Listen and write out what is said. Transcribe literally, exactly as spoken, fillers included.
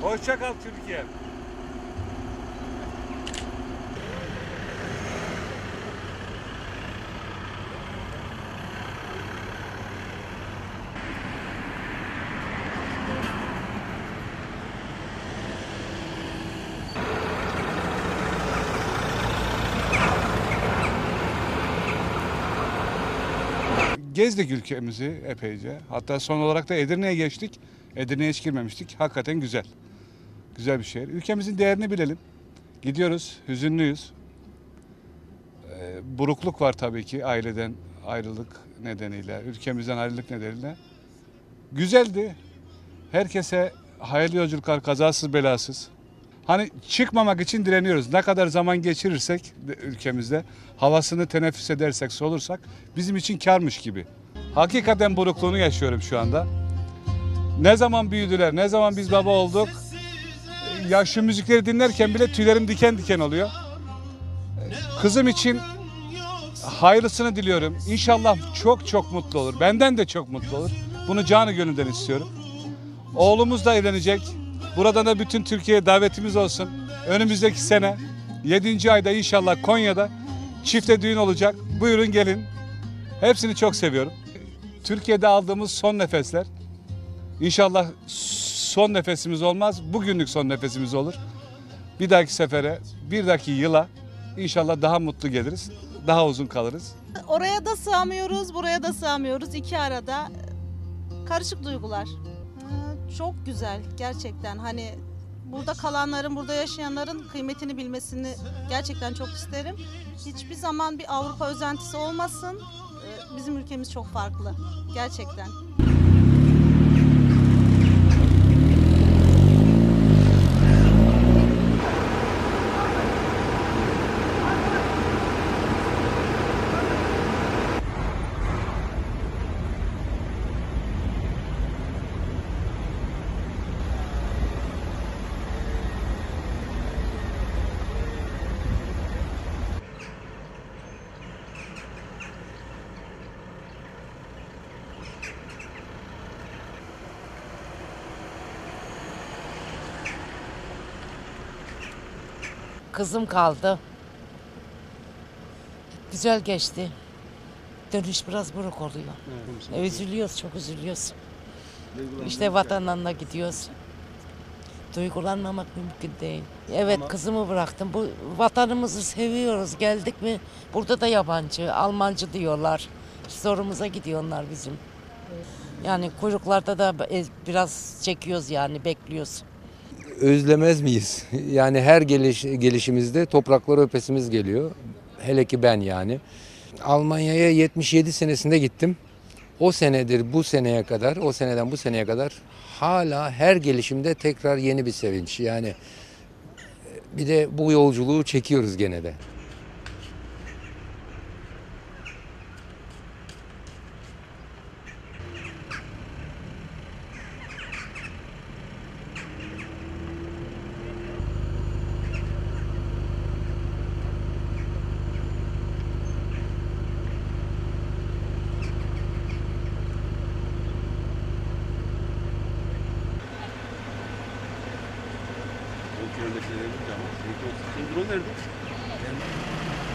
Hoşça kal Türkiye. Gezdik ülkemizi epeyce. Hatta son olarak da Edirne'ye geçtik. Edirne'ye hiç girmemiştik. Hakikaten güzel. Güzel bir şehir. Ülkemizin değerini bilelim. Gidiyoruz, hüzünlüyüz. Ee, burukluk var tabii ki aileden ayrılık nedeniyle, ülkemizden ayrılık nedeniyle. Güzeldi. Herkese hayırlı yolculuklar, kazasız belasız. Hani çıkmamak için direniyoruz. Ne kadar zaman geçirirsek ülkemizde, havasını teneffüs edersek, solursak bizim için kârmış gibi. Hakikaten burukluğunu yaşıyorum şu anda. Ne zaman büyüdüler, ne zaman biz baba olduk. Ya şu müzikleri dinlerken bile tüylerim diken diken oluyor. Kızım için hayırlısını diliyorum. İnşallah çok çok mutlu olur. Benden de çok mutlu olur. Bunu canı gönülden istiyorum. Oğlumuz da evlenecek. Buradan da bütün Türkiye'ye davetimiz olsun. Önümüzdeki sene yedinci ayda inşallah Konya'da çifte düğün olacak. Buyurun gelin. Hepsini çok seviyorum. Türkiye'de aldığımız son nefesler. İnşallah son nefesimiz olmaz. Bugünlük son nefesimiz olur. Bir dahaki sefere, bir dahaki yıla inşallah daha mutlu geliriz. Daha uzun kalırız. Oraya da sığamıyoruz, buraya da sığamıyoruz. İki arada karışık duygular. Çok güzel gerçekten. Hani burada kalanların, burada yaşayanların kıymetini bilmesini gerçekten çok isterim. Hiçbir zaman bir Avrupa özentisi olmasın. Bizim ülkemiz çok farklı. Gerçekten. Kızım kaldı. Güzel geçti. Dönüş biraz buruk oluyor. Evet, üzülüyoruz, çok üzülüyoruz. İşte vatanına gidiyoruz. Duygulanmamak mümkün değil. Evet, ama kızımı bıraktım. Bu vatanımızı seviyoruz. Geldik mi burada da yabancı, Almancı diyorlar. Zorumuza gidiyorlar bizim. Yani kuyruklarda da biraz çekiyoruz yani, bekliyoruz. Özlemez miyiz? Yani her geliş, gelişimizde toprakları öpesimiz geliyor. Hele ki ben yani. Almanya'ya yetmiş yedi senesinde gittim. O senedir bu seneye kadar, o seneden bu seneye kadar hala her gelişimde tekrar yeni bir sevinç. Yani bir de bu yolculuğu çekiyoruz gene de. on kilometre ama. Drone nerede?